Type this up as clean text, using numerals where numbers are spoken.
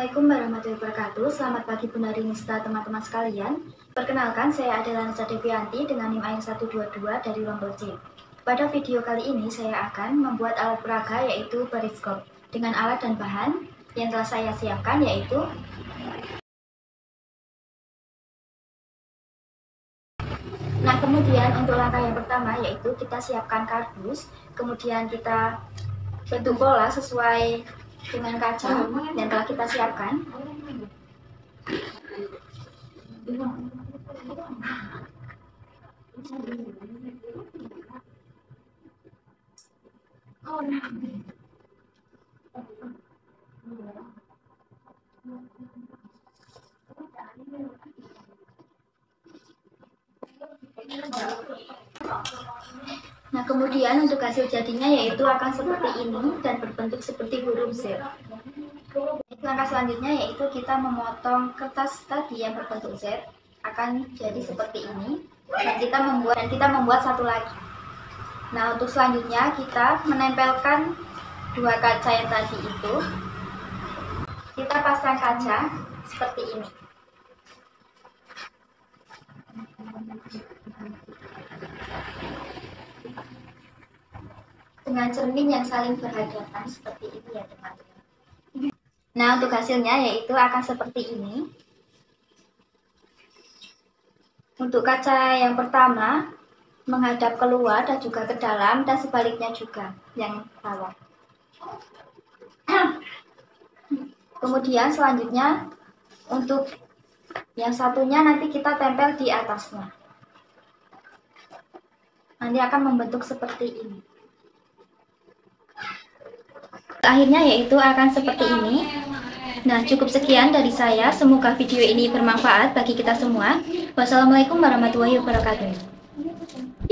Assalamualaikum warahmatullahi wabarakatuh. Selamat pagi Bunda Rinista, teman-teman sekalian. Perkenalkan, saya adalah Nasa Devianti dengan NIM AIR122 dari Lombok C. Pada video kali ini saya akan membuat alat peraga yaitu periskop dengan alat dan bahan yang telah saya siapkan yaitu kemudian untuk langkah yang pertama yaitu kita siapkan kardus, kemudian kita bentuk bola sesuai dengan kaca yang telah kita siapkan. Nah, kemudian untuk hasil jadinya yaitu akan seperti ini dan berbentuk seperti huruf Z. Langkah selanjutnya yaitu kita memotong kertas tadi yang berbentuk Z akan jadi seperti ini dan kita membuat satu lagi. Nah, untuk selanjutnya kita menempelkan dua kaca yang tadi itu. Kita pasang kaca seperti ini. Dengan cermin yang saling berhadapan seperti ini ya teman-teman. Nah, untuk hasilnya yaitu akan seperti ini. Untuk kaca yang pertama menghadap keluar dan juga ke dalam dan sebaliknya juga yang bawah. Kemudian selanjutnya untuk yang satunya nanti kita tempel di atasnya. Nanti akan membentuk seperti ini. Akhirnya yaitu akan seperti ini. Nah, cukup sekian dari saya. Semoga video ini bermanfaat bagi kita semua. Wassalamualaikum warahmatullahi wabarakatuh.